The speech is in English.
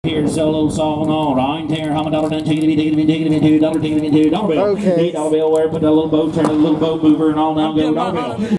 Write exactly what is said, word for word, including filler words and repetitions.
Here's a little song on Ryan Terror, how a dollar done, taking it, taking it, taking it, two dollar, taking it, two dollar bill, Okay. eight dollar bill, where put a little boat, turn a little boat mover, and all now go dollar bill.